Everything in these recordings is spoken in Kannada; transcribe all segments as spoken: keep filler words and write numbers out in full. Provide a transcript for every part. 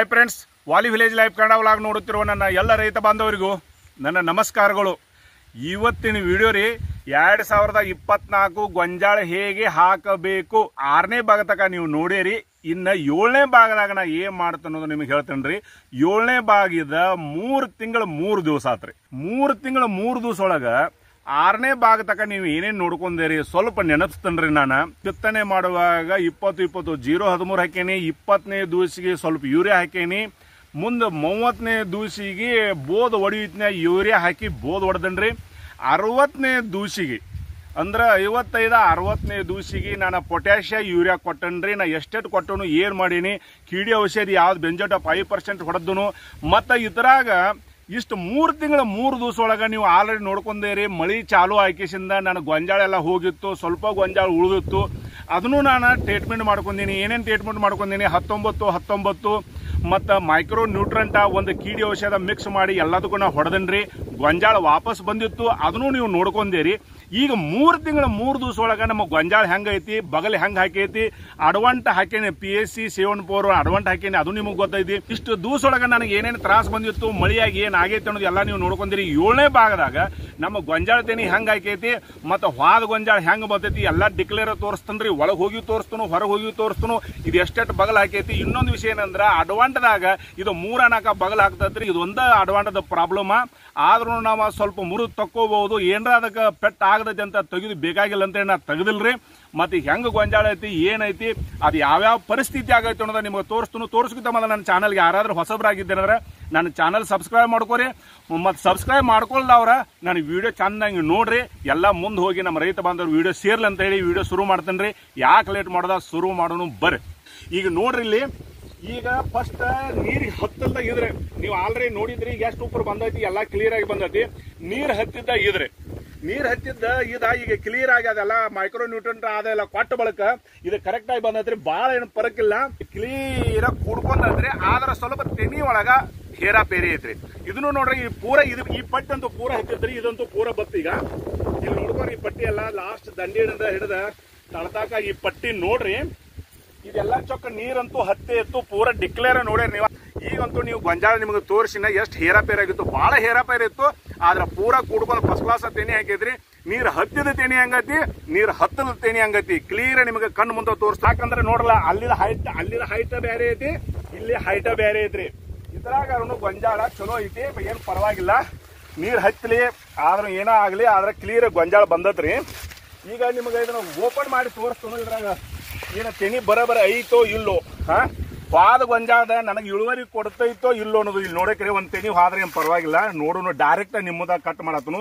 Hi friends, Vali village life Kannada vlog ನೋಡುತ್ತಿರುವ ನನ್ನ ಎಲ್ಲ ರೈತ ಬಾಂಧವರಿಗೂ ನನ್ನ ನಮಸ್ಕಾರಗಳು. ಇವತ್ತಿನ ವಿಡಿಯೋ ರೀ ಎರಡು ಸಾವಿರದ ಇಪ್ಪತ್ನಾಲ್ಕು ಗೊಂಜಾಳ ಹೇಗೆ ಹಾಕಬೇಕು ಆರನೇ ಭಾಗ ತನಕ ನೀವು ನೋಡಿರಿ. ಇನ್ನು ಏಳನೇ ಭಾಗದಾಗ ನಾ ಏನು ಮಾಡ್ತೇನೆ ಅನ್ನೋದು ನಿಮಗೆ ಹೇಳ್ತೇನೆ ರೀ. ಏಳನೇ ಭಾಗದ ಮೂರು ತಿಂಗಳು ಮೂರು ದಿವಸ ಆತ್ರಿ. ಮೂರು ತಿಂಗಳು ಮೂರು ದಿವಸ ಒಳಗೆ ಆರನೇ ಭಾಗ ತನಕ ನೀವು ಏನೇನು ನೋಡ್ಕೊಂಡೇರಿ ಸ್ವಲ್ಪ ನೆನಪಿಸ್ತೇನ್ರಿ. ನಾನು ಬಿತ್ತನೆ ಮಾಡುವಾಗ ಇಪ್ಪತ್ತು ಇಪ್ಪತ್ತು ಜೀರೋ ಹದಿಮೂರು ಹಾಕೇನಿ. ಇಪ್ಪತ್ತನೇ ದಿವಸಿಗೆ ಸ್ವಲ್ಪ ಯೂರಿಯಾ ಹಾಕೇನಿ. ಮುಂದೆ ಮೂವತ್ತನೇ ದಿವಸಿಗೆ ಬೋದ್ ಹೊಡಿಯುತ್ತನೇ ಯೂರಿಯಾ ಹಾಕಿ ಬೋದ್ ಹೊಡೆದನ್ರಿ. ಅರವತ್ತನೇ ದಿವಸಿಗೆ ಅಂದ್ರೆ ಐವತ್ತೈದು ಅರವತ್ತನೇ ದಿವಸಿಗೆ ನಾನು ಪೊಟ್ಯಾಷಿಯ ಯೂರಿಯಾ ಕೊಟ್ಟನ್ರಿ. ನಾ ಎಷ್ಟೆಷ್ಟು ಕೊಟ್ಟನು ಏನು ಮಾಡೀನಿ, ಕೀಡಿ ಔಷಧಿ ಯಾವ್ದು ಬೆಂಜೋಟ ಫೈವ್ ಪರ್ಸೆಂಟ್ ಹೊಡೆದನು. ಮತ್ತು ಇದ್ರಾಗ ಇಷ್ಟು ಮೂರು ತಿಂಗಳ ಮೂರು ದಿವಸ ಒಳಗೆ ನೀವು ಆಲ್ರೆಡಿ ನೋಡ್ಕೊಂಡೇರಿ. ಮಳಿ ಚಾಲು ಆಯ್ಕೆಸಿಂದ ನಾನು ಗೊಂಜಾಳ ಎಲ್ಲ ಹೋಗಿತ್ತು, ಸ್ವಲ್ಪ ಗೊಂಜಾಳ ಉಳಿದಿತ್ತು. ಅದನ್ನು ನಾನು ಟ್ರೀಟ್ಮೆಂಟ್ ಮಾಡ್ಕೊಂಡೀನಿ. ಏನೇನು ಟ್ರೀಟ್ಮೆಂಟ್ ಮಾಡ್ಕೊಂಡೀನಿ, ಹತ್ತೊಂಬತ್ತು ಹತ್ತೊಂಬತ್ತು ಮತ್ತು ಮೈಕ್ರೋ ನ್ಯೂಟ್ರಂಟ ಒಂದು ಕೀಡಿ ಔಷಧ ಮಿಕ್ಸ್ ಮಾಡಿ ಎಲ್ಲದಕ್ಕೂ ನಾವು ಹೊಡೆದನ್ರಿ. ಗೊಂಜಾಳ ವಾಪಸ್ ಬಂದಿತ್ತು, ಅದನ್ನು ನೀವು ನೋಡ್ಕೊಂಡೇರಿ. ಈಗ ಮೂರು ತಿಂಗಳ ಮೂರು ದಿವಸ ಒಳಗೆ ನಮ್ಮ ಗೊಂಜಾಳ ಹೆಂಗೈತಿ, ಬಗಲ್ ಹೆಂಗೆ ಹಾಕೈತಿ, ಅಡ್ವಂಟ್ ಹಾಕೇನಿ, P S C seven four Advanta ಹಾಕೇನಿ, ಅದು ನಿಮಗೆ ಗೊತ್ತೈತಿ. ಇಷ್ಟು ದಿವಸ ಒಳಗೆ ನನಗೆ ಏನೇನು ತ್ರಾಸ ಬಂದಿತ್ತು, ಮಳಿಯಾಗಿ ಏನು ಆಗೈತಿ ಅನ್ನೋದು ಎಲ್ಲ ನೀವು ನೋಡ್ಕೊಂಡಿರಿ. ಏಳನೇ ಭಾಗದಾಗ ನಮ್ಮ ಗೊಂಜಾಳ ತೆನಿ ಹೆಂಗೆ ಹಾಕೈತಿ ಮತ್ತು ವಾದ ಗೊಂಜಾಳ ಹೆಂಗೆ ಬರ್ತೈತಿ ಎಲ್ಲ ಡಿಕ್ಲೇರ್ ತೋರಿಸ್ತನ್ರಿ. ಒಳಗೆ ಹೋಗಿ ತೋರಿಸ್ತನು, ಹೊರಗೆ ಹೋಗಿ ತೋರಿಸ್ತನು, ಇದು ಎಷ್ಟೆಷ್ಟು ಬಗಲ್ ಹಾಕೈತಿ. ಇನ್ನೊಂದು ವಿಷಯ ಏನಂದ್ರೆ ಅಡ್ವಾಂಟದಾಗ ಇದು ಮೂರ ನಾಲ್ಕ ಬಗಲ್ ಹಾಕ್ತೈತ್ರಿ. ಇದು ಒಂದ ಅಡ್ವಾಂಟದ ಪ್ರಾಬ್ಲಮ್. ಆದ್ರೂ ನಾವು ಸ್ವಲ್ಪ ಮುರಿದು ತಕ್ಕೋಬಹುದು. ಏನರ ಅದಕ್ಕೆ ಪೆಟ್ ಆಗದೈತಿ ಅಂತ ತೆಗೆದು ಬೇಕಾಗಿಲ್ಲ ಅಂತ ನಾ ತೆಗೆದಿಲ್ರಿ. ಮತ್ತೆ ಹೆಂಗೆ ಗೊಂಜಾಳ ಐತಿ, ಏನೈತಿ, ಅದು ಯಾವ್ಯಾವ ಪರಿಸ್ಥಿತಿ ಆಗೈತಿ ಅನ್ನೋದ ನಿಮ್ಗೆ ತೋರಿಸ್ತನು. ತೋರಿಸ್ಕಿಂತ ಮೊದಲು ನನ್ನ ಚಾನಲ್ಗೆ ಯಾರಾದ್ರೂ ಹೊಸಬ್ರಾಗಿದ್ದೇನಂದ್ರೆ ನನ್ನ ಚಾನಲ್ ಸಬ್ಸ್ಕ್ರೈಬ್ ಮಾಡ್ಕೋರಿ. ಮತ್ತು ಸಬ್ಸ್ಕ್ರೈಬ್ ಮಾಡ್ಕೊಳ್ದವ್ರ ನನ್ನ ವಿಡಿಯೋ ಚೆನ್ನಾಗಿ ನೋಡ್ರಿ. ಎಲ್ಲ ಮುಂದೆ ಹೋಗಿ ನಮ್ಮ ರೈತ ಬಾಂಧವರು ವಿಡಿಯೋ ಸೇರ್ಲಿ ಅಂತ ಹೇಳಿ ವಿಡಿಯೋ ಶುರು ಮಾಡ್ತೇನೆ ರೀ. ಯಾಕೆ ಲೇಟ್ ಮಾಡೋದ, ಶುರು ಮಾಡೋಣ ಬರ್ರಿ. ಈಗ ನೋಡ್ರಿ, ಇಲ್ಲಿ ಈಗ ಫಸ್ಟ್ ನೀರಿಗೆ ಹತ್ತಲ್ದ ಇದ್ರೆ ನೀವು ಆಲ್ರೆಡಿ ನೋಡಿದ್ರಿ. ಈಗ ಎಷ್ಟು ಉಪ್ಪರ್ ಬಂದೈತಿ, ಎಲ್ಲ ಕ್ಲಿಯರ್ ಆಗಿ ಬಂದೈತಿ. ನೀರ್ ಹತ್ತಿದ್ದ ಇದ್ರೆ ನೀರ್ ಹತ್ತಿದ್ದ ಇದ ಈಗ ಕ್ಲಿಯರ್ ಆಗಿ ಅದೆಲ್ಲ ಮೈಕ್ರೋ ನ್ಯೂಟ್ರಂಟ್ ಅದೆಲ್ಲ ಕೊಟ್ಟ ಬಳಕ ಇದು ಕರೆಕ್ಟ್ ಆಗಿ ಬಂದೈತ್ರಿ. ಬಾಳ ಏನು ಪರಕಿಲ್ಲ, ಕ್ಲಿಯರ್ ಆಗಿ ಕೂಡ್ಕೊಂಡ್ರಿ. ಆದ್ರ ಸ್ವಲ್ಪ ತೆನಿ ಒಳಗ ಹೇರಾ ಪೇರಿ ಐತ್ರಿ. ಇದನ್ನು ನೋಡ್ರಿ, ಈ ಪೂರ ಇದು ಈ ಪಟ್ಟಿ ಅಂತೂ ಪೂರ ಹತ್ತಿದ್ರಿ. ಇದಂತೂ ಪೂರ ಬತ್ತು. ಈಗ ಇಲ್ಲಿ ನೋಡ್ಕೊರಿ, ಈ ಪಟ್ಟಿ ಎಲ್ಲ ಲಾಸ್ಟ್ ದಂಡಿಯಿಂದ ಹಿಡಿದ ತಳತಾಕ ಈ ಪಟ್ಟಿ ನೋಡ್ರಿ. ಇದೆಲ್ಲ ಚೊಕ್ಕ ನೀರಂತೂ ಹತ್ತಿ ಇತ್ತು, ಪೂರ ಡಿಕ್ಲೇರ್ ನೋಡ್ರಿ ನೀವು. ಈಗಂತೂ ನೀವು ಗೊಂಜಾಳ ನಿಮ್ಗೆ ತೋರಿಸಿನ ಎಷ್ಟು ಹೇರಾಪೇರ್ ಆಗಿತ್ತು, ಬಹಳ ಹೇರಾಪೇರ್ ಇತ್ತು. ಆದ್ರ ಪೂರ ಕೂಡ್ಕೊಂಡು ಫಸ್ಟ್ ಕ್ಲಾಸ್ ತೆನಿ ಹಾಕಿದ್ರಿ. ನೀರ್ ಹತ್ತಿದ ತೆನಿ ಹಂಗತಿ, ನೀರ್ ಹತ್ತದ ತೆನಿ ಹಂಗತಿ. ಕ್ಲಿಯರ್ ನಿಮಗೆ ಕಣ್ಣು ಮುಂದೆ ತೋರಿಸ್ತಾ. ಯಾಕಂದ್ರೆ ನೋಡ್ರಲ್ಲ, ಅಲ್ಲಿದ ಹೈಟ್ ಅಲ್ಲಿದ ಹೈಟ್ ಬೇರೆ ಐತಿ, ಇಲ್ಲಿ ಹೈಟ್ ಬೇರೆ ಐತ್ರಿ. ಇದ್ರಾಗ ಗೊಂಜಾಳ ಚಲೋ ಐತಿ, ಏನ್ ಪರವಾಗಿಲ್ಲ. ನೀರ್ ಹತ್ತಲಿ ಆದ್ರೂ ಏನೋ ಆಗ್ಲಿ, ಆದ್ರೆ ಕ್ಲಿಯರ್ ಗೊಂಜಾಳ ಬಂದತ್ರಿ. ಈಗ ನಿಮಗೆ ಇದನ್ನ ಓಪನ್ ಮಾಡಿ ತೋರಿಸ್ತಾನು. ಇದ್ರಾಗ ಏನ ತೆನಿ ಬರಬರ ಐತೋ ಇಲ್ಲೋ, ಹಾ ವಾದ ಗೊಂಜಾಳದ ನನಗೆ ಇಳುವರಿ ಕೊಡ್ತೈತೋ ಇಲ್ಲೋ ಅನ್ನೋದು ಇಲ್ಲಿ ನೋಡಕ್ರಿ. ಒಂದ್ ತೆನಿ ಹೋದ್ರೆ ಏನ್ ಪರವಾಗಿಲ್ಲ, ನೋಡೋನು ಡೈರೆಕ್ಟ್ ನಿಮ್ಮದ ಕಟ್ ಮಾಡತ್ತನು.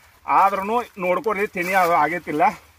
ಆದ್ರೂ ನೋಡ್ಕೊಡ್ರಿ, ತೆನಿ ಆಗೈತಿಲ್ಲ.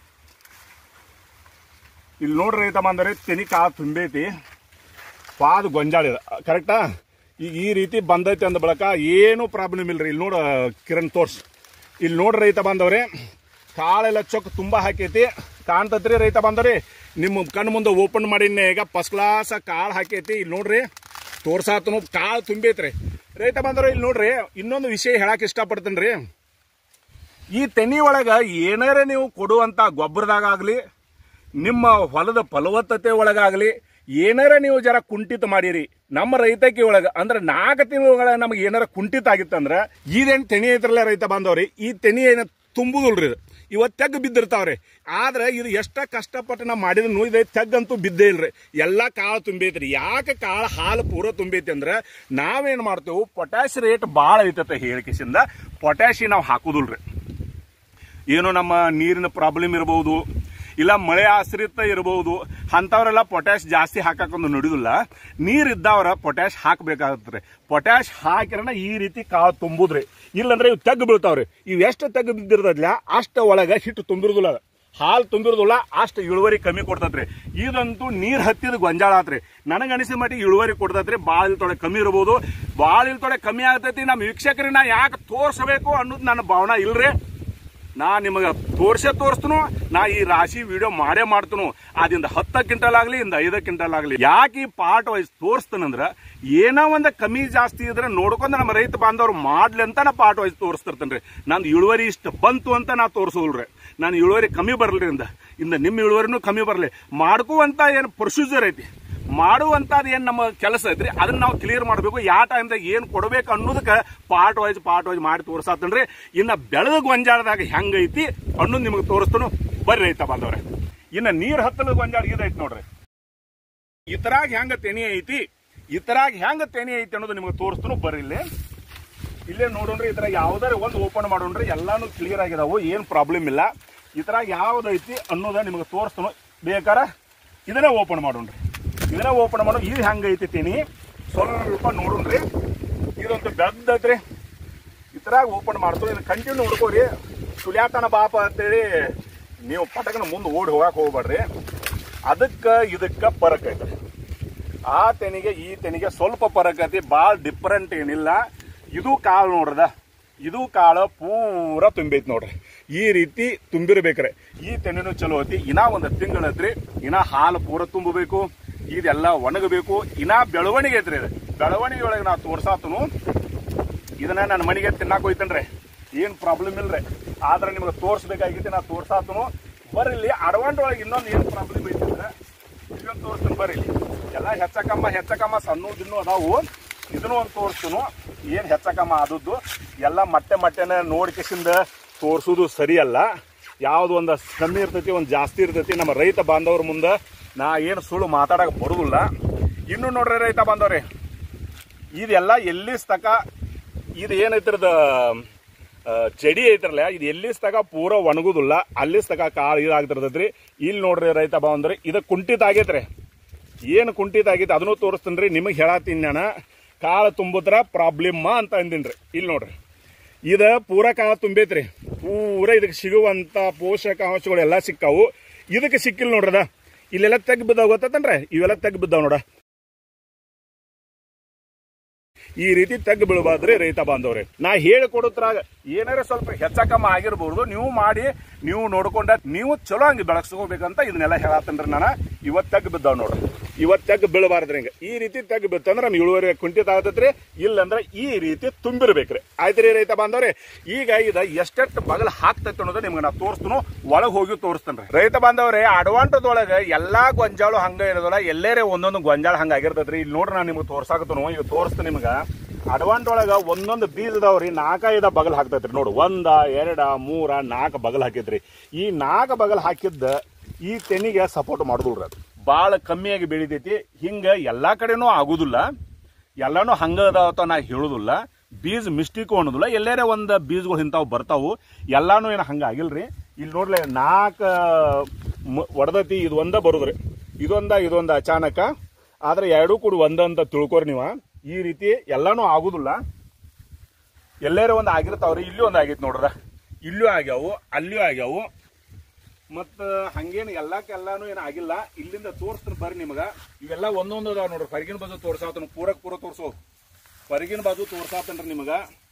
ಇಲ್ಲಿ ನೋಡ್ರಿ ರೈತ ಬಂದ್ರಿ, ತೆನಿ ಕಾಳು ತುಂಬೈತಿ. ವಾದ ಗೊಂಜಾಳ ಇದೆ ಕರೆಕ್ಟಾ. ಈಗ ಈ ರೀತಿ ಬಂದೈತಿ ಅಂದ ಬಳಕ ಏನು ಪ್ರಾಬ್ಲಮ್ ಇಲ್ರಿ. ಇಲ್ಲಿ ನೋಡ ಕಿರಣ್ ತೋರ್ಸ್, ಇಲ್ಲಿ ನೋಡ್ರಿ ರೈತ ಬಂದವ್ರಿ, ಕಾಳೆಲ್ಲ ಚೊಕ್ ತುಂಬಾ ಹಾಕೈತಿ, ಕಾಣ್ತತ್ರಿ ರೈತ ಬಂದವ್ರಿ. ನಿಮ್ಮ ಕಣ್ಣು ಮುಂದೆ ಓಪನ್ ಮಾಡಿನ ಈಗ ಫಸ್ಟ್ ಕ್ಲಾಸ್ ಕಾಳು ಹಾಕೈತಿ. ಇಲ್ಲಿ ನೋಡ್ರಿ, ತೋರ್ಸಾತನು ಕಾಳು ತುಂಬೈತ್ರಿ ರೈತ ಬಂದವ್ರಿ. ಇಲ್ಲಿ ನೋಡ್ರಿ, ಇನ್ನೊಂದು ವಿಷಯ ಹೇಳಕ್ ಇಷ್ಟಪಡ್ತೇನ್ರಿ. ಈ ತೆನಿ ಒಳಗ ಏನಾರ ನೀವು ಕೊಡುವಂತ ಗೊಬ್ಬರದಾಗಲಿ, ನಿಮ್ಮ ಹೊಲದ ಫಲವತ್ತತೆ ಒಳಗಾಗ್ಲಿ ಏನಾರ ನೀವು ಜರ ಕುಂಠಿತ ಮಾಡಿರಿ. ನಮ್ಮ ರೈತಕಿ ಒಳಗ ಅಂದ್ರೆ ನಾಲ್ಕು ತಿಂಗಳ ನಮ್ಗೆ ಏನಾರ ಕುಂಠಿತ ಆಗಿತ್ತಂದ್ರ ಇದೇನ್ ತೆನಿ ಐತ್ರಲ್ಲ ರೈತ ಬಾಂಧವ್ರಿ, ಈ ತೆನಿ ಏನ ತುಂಬುದಿಲ್ರಿ. ಇದು ಇವತ್ತು ತೆಗ್ ಬಿದ್ದಿರ್ತಾವ್ರಿ. ಆದ್ರೆ ಇದು ಎಷ್ಟ ಕಷ್ಟಪಟ್ಟು ನಾವು ಮಾಡಿದ್ರು ಇದು ತೆಗ್ಗಂತೂ ಬಿದ್ದೇ ಇಲ್ರಿ. ಎಲ್ಲ ಕಾಳು ತುಂಬೈತ್ರಿ. ಯಾಕೆ ಕಾಳು ಹಾಲು ಪೂರ ತುಂಬೈತಿ ಅಂದ್ರೆ ನಾವೇನ್ ಮಾಡ್ತೇವೆ, ಪೊಟ್ಯಾಶ್ ರೇಟ್ ಭಾಳ ಐತತೆ ಹೇಳಿಕೆಸಿಂದ ಪೊಟ್ಯಾಶಿ ನಾವು ಹಾಕುದಿಲ್ರಿ. ಏನೋ ನಮ್ಮ ನೀರಿನ ಪ್ರಾಬ್ಲಮ್ ಇರಬಹುದು, ಇಲ್ಲ ಮಳೆ ಆಶ್ರಿತ ಇರಬಹುದು, ಅಂತವ್ರೆಲ್ಲ ಪೊಟ್ಯಾಶ್ ಜಾಸ್ತಿ ಹಾಕಕ್ಕೊಂದು ನುಡಿದಿಲ್ಲ. ನೀರ್ ಇದ್ದವ್ರ ಪೊಟ್ಯಾಶ್ ಹಾಕ್ಬೇಕಾಗತ್ರಿ. ಪೊಟ್ಯಾಶ್ ಹಾಕಿರನ ಈ ರೀತಿ ಕಾಳು ತುಂಬುದ್ರಿ. ಇಲ್ಲಂದ್ರೆ ಇವು ತೆಗ್ ಬೀಳ್ತಾವ್ರಿ. ಇವ್ ಎಷ್ಟು ತೆಗ್ ಬಿದ್ದಿರ್ತದ್ಲ ಅಷ್ಟ ಒಳಗ ಹಿಟ್ಟು ತುಂಬಿರುದಿಲ್ಲ, ಹಾಲು ತುಂಬಿರುದಿಲ್ಲ, ಅಷ್ಟು ಇಳುವರಿ ಕಮ್ಮಿ ಕೊಡ್ತತ್ರಿ. ಇದಂತೂ ನೀರ್ ಹತ್ತಿದ ಗೊಂಜಾಳ ಆತ್ರಿ. ನನಗನಿಸಿದ ಮಟ್ಟಿಗೆ ಇಳುವರಿ ಕೊಡ್ತತ್ರಿ. ಬಾಳ ತೊಡೆ ಕಮ್ಮಿ ಇರಬಹುದು, ಬಾಳ ತೊಡೆ ಕಮ್ಮಿ ಆಗ್ತೈತಿ. ನಮ್ಮ ವೀಕ್ಷಕರನ್ನ ಯಾಕೆ ತೋರ್ಸಬೇಕು ಅನ್ನೋದು ನನ್ನ ಭಾವನಾ ಇಲ್ರಿ. ನಾ ನಿಮಗೆ ತೋರ್ಸೇ ತೋರಿಸ್ತನು. ನಾ ಈ ರಾಶಿ ವಿಡಿಯೋ ಮಾಡೇ ಮಾಡ್ತನು. ಅದಿಂದ ಹತ್ತ ಕ್ವಿಂಟಲ್ ಆಗ್ಲಿ, ಇಂದ ಐದ ಕ್ವಿಂಟಲ್ ಆಗ್ಲಿ. ಯಾಕೆ ಈ ಪಾರ್ಟ್ ವೈಸ್ ತೋರಿಸ್ತೇನಂದ್ರ ಏನೋ ಒಂದ ಕಮ್ಮಿ ಜಾಸ್ತಿ ಇದ್ರೆ ನೋಡ್ಕೊಂಡ ನಮ್ಮ ರೈತ ಬಾಂಧವ್ರು ಮಾಡ್ಲಿ ಅಂತ ನಾ ಪಾರ್ಟ್ ವೈಸ್ ತೋರಿಸ್ತಿರ್ತೇನ್ರಿ. ನಂದು ಇಳುವರಿ ಇಷ್ಟ ಬಂತು ಅಂತ ನಾ ತೋರಿಸೋಲ್ರಿ. ನಾನು ಇಳುವರಿ ಕಮ್ಮಿ ಬರ್ಲಿ ಇಂದ ಇಂದ ನಿಮ್ಮ ಇಳುವರಿನೂ ಕಮ್ಮಿ ಬರ್ಲಿ ಮಾಡ್ಕುವಂತ ಏನು ಪ್ರೊಸೀಜರ್ ಐತಿ ಮಾಡುವಂತದ್ ಏನ್ ನಮ್ಮ ಕೆಲಸ ಐತ್ರಿ ಅದನ್ನ ನಾವು ಕ್ಲಿಯರ್ ಮಾಡಬೇಕು. ಯಾವ ಟೈಮ್ದಾಗ ಏನ್ ಕೊಡ್ಬೇಕು ಅನ್ನೋದಕ್ಕೆ ಪಾರ್ಟ್ ವೈಸ್ ಪಾರ್ಟ್ ವೈಸ್ ಮಾಡಿ ತೋರ್ಸಾತನ್ರಿ. ಇನ್ನ ಬೆಳೆದ ಗೊಂಜಾಳದಾಗ ಹೆಂಗೈತಿ ಅನ್ನೋದು ನಿಮಗೆ ತೋರಿಸ್ತಾನು ಬರ್ರಿ ರೈತ ಬಾಂಧವ್ರೆ. ಇನ್ನ ನೀರ್ ಹತ್ತಲ ಗೊಂಜಾಳ ಇದೈತಿ ನೋಡ್ರಿ. ಇತರಾಗ ಹೆಂಗ ತೆನಿ ಐತಿ ಇತರಾಗ ಹೆಂಗ ತೆನಿ ಐತಿ ಅನ್ನೋದು ನಿಮಗೆ ತೋರಿಸ್ತಾನು ಬರ್ರಿ. ಇಲ್ಲೇ ಇಲ್ಲೇ ನೋಡೋಣ್ರಿ. ಇತರ ಯಾವ್ದಾರ ಒಂದು ಓಪನ್ ಮಾಡೋಣ್ರಿ. ಎಲ್ಲಾನು ಕ್ಲಿಯರ್ ಆಗಿದಾವು, ಏನ್ ಪ್ರಾಬ್ಲಮ್ ಇಲ್ಲ. ಇತರಾಗ ಯಾವ್ದೈತಿ ಅನ್ನೋದ ನಿಮಗೆ ತೋರಿಸ್ತಾನು. ಬೇಕಾರ ಇದನ್ನ ಓಪನ್ ಮಾಡೋಣ್ರಿ. ಇದನ್ನ ಓಪನ್ ಮಾಡೋ ಇದು ಹೆಂಗೈತಿ ತೆನಿ ಸ್ವಲ್ಪ ನೋಡೋಣ್ರಿ. ಇದೊಂದು ಬೆದ್ದೈತ್ರಿ. ಇತರಾಗ ಓಪನ್ ಮಾಡ್ತು. ಇದನ್ನ ಕಂಟಿನ್ಯೂ ಹುಡ್ಕೋರಿ. ಸುಳ್ಯಾತನ ಬಾಪ ಅಂತೇಳಿ ನೀವು ಪಟಕನ ಮುಂದೆ ಓಡಿ ಹೋಗಕ್ಕೆ ಹೋಗ್ಬೇಡ್ರಿ. ಅದಕ್ಕೆ ಇದಕ್ಕೆ ಫರಕ್ ಐತ್ರಿ. ಆ ತೆನಿಗೆ ಈ ತೆನಿಗೆ ಸ್ವಲ್ಪ ಫರಕ್ ಐತಿ, ಭಾಳ ಡಿಫ್ರೆಂಟ್ ಏನಿಲ್ಲ. ಇದು ಕಾಳು ನೋಡ್ರದ, ಇದು ಕಾಳು ಪೂರ ತುಂಬೈತಿ ನೋಡ್ರಿ. ಈ ರೀತಿ ತುಂಬಿರ್ಬೇಕ್ರಿ. ಈ ತೆನಿನೂ ಚಲೋ ಐತಿ. ಇನ್ನ ಒಂದು ತಿಂಗಳೈತ್ರಿ. ಇನ್ನ ಹಾಲು ಪೂರ ತುಂಬಬೇಕು, ಇದೆಲ್ಲ ಒಣಗಬೇಕು. ಇನ್ನ ಬೆಳವಣಿಗೆ ಐತ್ರಿ. ಇದು ಬೆಳವಣಿಗೆ ಒಳಗೆ ನಾ ತೋರ್ಸಾತನು. ಇದನ್ನ ನನ್ನ ಮನೆಗೆ ತಿನ್ನಾಕ ಹೋಯ್ತನ್ರಿ, ಏನ್ ಪ್ರಾಬ್ಲಮ್ ಇಲ್ರಿ. ಆದ್ರೆ ನಿಮ್ಗೆ ತೋರ್ಸ್ಬೇಕಾಗಿತ್ತು, ನಾ ತೋರ್ಸಾತನು. ಬರ್ರಿ ಅಡವಂಟ ಒಳಗೆ ಇನ್ನೊಂದು ಏನ್ ಪ್ರಾಬ್ಲಮ್ ಐತಂದ್ರೆ ಇದೊಂದು ತೋರಿಸ್ತೀನಿ ಬರ್ರಿ. ಎಲ್ಲ ಹೆಚ್ಚಕಮ್ಮ ಹೆಚ್ಚಕಮ್ಮ ಸಣ್ಣ ದಿನ್ನು ಅದಾವು. ಇದನ್ನು ಒಂದು ತೋರಿಸ್ತನು. ಏನ್ ಹೆಚ್ಚಕಮ್ಮ ಆದದ್ದು ಎಲ್ಲ ಮಟ್ಟೆ ಮಟ್ಟೆನ ನೋಡ್ಕಿಸಿಂದ ತೋರ್ಸುದು ಸರಿ ಅಲ್ಲ. ಯಾವ್ದು ಒಂದು ಕಮ್ಮಿ ಇರ್ತೈತಿ, ಒಂದು ಜಾಸ್ತಿ ಇರ್ತೈತಿ. ನಮ್ಮ ರೈತ ಬಾಂಧವ್ರ ಮುಂದೆ ನಾ ಏನು ಸುಳ್ಳು ಮಾತಾಡಕ್ ಬರುದಿಲ್ಲ. ಇನ್ನು ನೋಡ್ರಿ ರೈತ ಬಾಂಧವ್ರಿ, ಇದೆಲ್ಲ ಎಲ್ಲಿಸ್ತಕ ಇದು ಏನೈತಿರದ ಚಡಿ ಐತ್ರಲ್ಲ, ಇದು ಎಲ್ಲಿಸ್ತಕ ಪೂರ ಒಣಗುದಿಲ್ಲ. ಅಲ್ಲಿಸ್ತಕ ಕಾಳು ಇದಾಗ್ತಿರ್ತೈತ್ರಿ. ಇಲ್ಲಿ ನೋಡ್ರಿ ರೈತ ಬಾಂಧವ್ರಿ, ಇದು ಕುಂಠಿತ ಆಗೈತ್ರಿ. ಏನು ಕುಂಠಿತ ಆಗೈತಿ ಅದನ್ನು ತೋರಿಸ್ತೀನಿ. ನಿಮಗೆ ಹೇಳತ್ತೀನಿ ನಾನು, ಕಾಳು ತುಂಬುದ್ರ ಪ್ರಾಬ್ಲಮ್ ಅಂತ ಅಂದಿನ್ರಿ. ಇಲ್ಲಿ ನೋಡ್ರಿ, ಇದ ಪೂರ ಕಾಳು ತುಂಬೈತ್ರಿ. ಪೂರ ಇದಕ್ಕೆ ಸಿಗುವಂತ ಪೋಷಕಾಂಶಗಳು ಎಲ್ಲ ಸಿಕ್ಕಾವು. ಇದಕ್ಕೆ ಸಿಕ್ಕಿಲ್ಲ ನೋಡ್ರದ. ಇಲ್ಲೆಲ್ಲ ತೆಗ್ ಬಿದ್ದಾವ ಗೊತ್ತೇನ್ರಿ, ಇವೆಲ್ಲ ತೆಗ್ ಬಿದ್ದಾವ ನೋಡ. ಈ ರೀತಿ ತೆಗ್ ಬೀಳಬಾರ್ದ್ರಿ ರೈತ ಬಾಂಧವ್ರೆ. ನಾ ಹೇಳಿ ಕೊಡುತ್ರಾಗ ಏನಾರ ಸ್ವಲ್ಪ ಹೆಚ್ಚಕಮ್ಮ ಆಗಿರ್ಬಹುದು. ನೀವು ಮಾಡಿ ನೀವು ನೋಡ್ಕೊಂಡ ನೀವು ಚಲೋ ಹಂಗೆ ಬೆಳಸ್ಕೋಬೇಕಂತ ಇದನ್ನೆಲ್ಲ ಹೇಳತ್ತನ್ರಿ ನಾನು. ಇವತ್ತು ತೆಗ್ ಬಿದ್ದಾವ್ ನೋಡ್ರಿ. ಇವತ್ತು ತೆಗ್ ಬೀಳಬಾರ್ದ್ರಿ. ಹಿಂಗ ಈ ರೀತಿ ತೆಗ್ ಬಿತ್ತಂದ್ರೆ ನಮ್ ಇಳುವರಿ ಕುಂಠಿತ ಆಗತೈತ್ರಿ. ಇಲ್ಲಂದ್ರೆ ಈ ರೀತಿ ತುಂಬಿರ್ಬೇಕ್ರಿ. ಆಯ್ತ್ರಿ ರೈತ ಬಾಂಧವ್ರೆ. ಈಗ ಇದ ಎಷ್ಟೆಷ್ಟು ಬಗಲ್ ಹಾಕ್ತೈತಿ ಅನ್ನೋದು ನಿಮ್ಗೆ ನಾ ತೋರಿಸ್ತನು. ಒಳಗೆ ಹೋಗಿ ತೋರಿಸ್ತೇನ್ರಿ ರೈತ ಬಾಂಧವ್ರೆ. ಅಡವಾಂಟದೊಳಗೆ ಎಲ್ಲಾ ಗೊಂಜಾಳು ಹಂಗ ಇರೋದಲ್ಲ, ಎಲ್ಲೇರೆ ಒಂದೊಂದು ಗೊಂಜಾಳ ಹಂಗ ಆಗಿರ್ತೈತ್ರಿ. ಇಲ್ಲಿ ನೋಡ್ರಿ, ನಾನು ನಿಮ್ಗೆ ತೋರ್ಸಾಕತನು. ಈಗ ತೋರಿಸ್ತೀನಿ ನಿಮ್ಗ. ಅಡವಾಂಟೊಳಗ ಒಂದೊಂದು ಬೀಜದವ್ರಿ ನಾಲ್ಕೈದ ಬಗಲ್ ಹಾಕ್ತೈತ್ರಿ. ನೋಡು, ಒಂದ ಎರಡ ಮೂರ ನಾಲ್ಕು ಬಗಲ್ ಹಾಕಿದ್ರಿ. ಈ ನಾಲ್ಕು ಬಗಲ್ ಹಾಕಿದ್ದ ಈ ತೆನಿಗೆ ಸಪೋರ್ಟ್ ಮಾಡುದಿಲ್ರಿ. ಅದು ಭಾಳ ಕಮ್ಮಿಯಾಗಿ ಬೆಳಿತೈತಿ. ಹಿಂಗ ಎಲ್ಲಾ ಕಡೆನೂ ಆಗುದಿಲ್ಲ. ಎಲ್ಲಾನು ಹಂಗ ಅದಾವತ್ತ ನಾ ಹೇಳುದಿಲ್ಲ. ಬೀಜ ಮಿಸ್ಟೇಕ್ ಅನ್ನೋದಿಲ್ಲ. ಎಲ್ಲೇರೆ ಒಂದ್ ಬೀಜಗಳು ಇಂತಾವ್ ಬರ್ತಾವು. ಎಲ್ಲಾನು ಏನ ಹಂಗ ಆಗಿಲ್ರಿ. ಇಲ್ಲಿ ನೋಡ್ಲಿ, ನಾಲ್ಕ ಒಡದತಿ. ಇದು ಒಂದ ಬರುದ್ರಿ. ಇದೊಂದ ಇದೊಂದ ಅಚಾನಕ. ಆದ್ರೆ ಎರಡೂ ಕೂಡ ಒಂದಂತ ತಿಳ್ಕೊರಿ ನೀವ. ಈ ರೀತಿ ಎಲ್ಲಾನು ಆಗುದಿಲ್ಲ. ಎಲ್ಲೇರೆ ಒಂದ್ ಆಗಿರ್ತಾವ್ರಿ. ಇಲ್ಲಿ ಒಂದ್ ಆಗೈತಿ ನೋಡ್ರ. ಇಲ್ಲೂ ಆಗ್ಯಾವು, ಅಲ್ಲಿಯೂ ಆಗ್ಯಾವು. ಮತ್ತ ಹಂಗೇನು ಎಲ್ಲಾಕೆಲ್ಲಾನು ಏನು ಆಗಿಲ್ಲ. ಇಲ್ಲಿಂದ ತೋರಿಸ್ತೀನಿ ಬರ್ರಿ ನಿಮಗ. ಇವೆಲ್ಲ ಒಂದೊಂದು ಅದಾವ ನೋಡ್ರಿ. ಹೊರಗಿನ ಬಾಜು ತೋರ್ಸಾತನ, ಪೂರಕ್ ಪೂರ ತೋರ್ಸೋ. ಹೊರಗಿನ ಬಾಜು ತೋರ್ಸಾತನ್ರಿ ನಿಮಗ.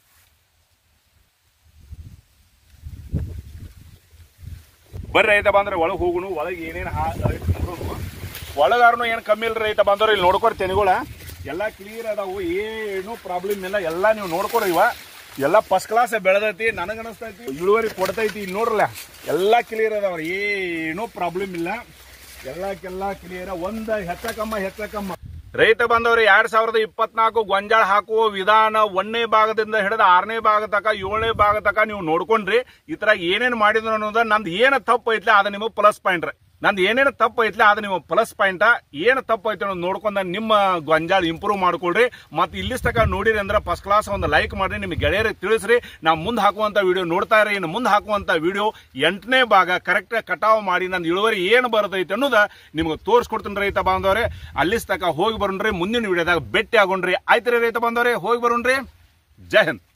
ಬರ್ರಿ ರೈತ ಬಾಂದ್ರೆ ಒಳಗೆ ಹೋಗುನು. ಒಳಗೆ ಏನೇನು ಒಳಗಾರನು ಏನು ಕಮ್ಮಿ ಇಲ್ರಿ ರೈತ ಬಾಂಧವ್ರು. ಇಲ್ಲಿ ನೋಡ್ಕೊರಿ ತೆನಿಗಳ ಎಲ್ಲ ಕ್ಲಿಯರ್ ಅದಾವು. ಏನು ಪ್ರಾಬ್ಲಮ್ ಇಲ್ಲ. ಎಲ್ಲ ನೀವು ನೋಡ್ಕೊರಿ. ಇವ ಎಲ್ಲ ಫಸ್ಟ್ ಕ್ಲಾಸ್ ಬೆಳೆದೈತಿ. ನನಗನಿಸ್ತೈತಿ ಇಳುವರಿ ಕೊಡ್ತೈತಿ. ಇಲ್ಲಿ ನೋಡ್ರಲ್ಲ, ಎಲ್ಲ ಕ್ಲಿಯರ್ ಅದಾವ್ರಿ. ಏನು ಪ್ರಾಬ್ಲಮ್ ಇಲ್ಲ. ಎಲ್ಲಕ್ಕೆಲ್ಲ ಕ್ಲಿಯರ್. ಒಂದ ಹೆಚ್ಚಕಮ್ಮ ಹೆಚ್ಚಕಮ್ಮ ರೈತ ಬಾಂಧವ್ರಿ. ಎರಡ್ ಸಾವಿರದ ಇಪ್ಪತ್ನಾಲ್ಕು ಗೊಂಜಾಳ ಹಾಕುವ ವಿಧಾನ ಒಂದನೇ ಭಾಗದಿಂದ ಹಿಡಿದ ಆರನೇ ಭಾಗ ತಕ ಏಳನೇ ಭಾಗ ತಕ ನೀವು ನೋಡ್ಕೊಂಡ್ರಿ. ಈ ತರ ಏನೇನು ಮಾಡಿದ್ರು ಅನ್ನೋದ ನಂದು ಏನು ತಪ್ಪು ಐತ್ಲೆ ಅದ ನಿಮಗೆ ಪ್ಲಸ್ ಪಾಯಿಂಟ್ ರೀ. ನಂದು ಏನೇನು ತಪ್ಪು ಐತ್ಲೆ ಅದ ನೀವು ಪ್ಲಸ್ ಪಾಯಿಂಟ್. ಏನು ತಪ್ಪು ಐತೆ ಅನ್ನೋದು ನೋಡ್ಕೊಂಡ ನಿಮ್ಮ ಗೊಂಜಾಳ ಇಂಪ್ರೂವ್ ಮಾಡ್ಕೊಳ್ರಿ. ಮತ್ತೆ ಇಲ್ಲಿ ತಕ ನೋಡಿರಿ ಅಂದ್ರೆ ಫಸ್ಟ್ ಕ್ಲಾಸ್ ಒಂದು ಲೈಕ್ ಮಾಡ್ರಿ. ನಿಮ್ಗೆ ಗೆಳೆಯರಿಗೆ ತಿಳಿಸ್ರಿ. ನಾವು ಮುಂದೆ ಹಾಕುವಂತ ವಿಡಿಯೋ ನೋಡ್ತಾ ಇರಿ. ಇನ್ನು ಮುಂದೆ ಹಾಕುವಂತ ವಿಡಿಯೋ ಎಂಟನೇ ಭಾಗ ಕರೆಕ್ಟ್ ಕಟಾವ್ ಮಾಡಿ ನನ್ನ ಇಳುವರಿ ಏನು ಬರ್ತೈತೆ ಅನ್ನೋದ ನಿಮ್ಗೆ ತೋರಿಸ್ಕೊಡ್ತೀನಿ ರೈತ ಬಾಂಧವ್ರೆ. ಅಲ್ಲಿ ತಕ ಹೋಗಿ ಬರೋಣ್ರಿ. ಮುಂದಿನ ವಿಡಿಯೋದಾಗ ಭೇಟಿ ಆಗೋಣ್ರಿ. ಆಯ್ತು ರೀ ರೈತ ಬಾಂಧವ್ರೆ, ಹೋಗಿ ಬರೋಣ್ರಿ. ಜೈ ಹಿಂದ್.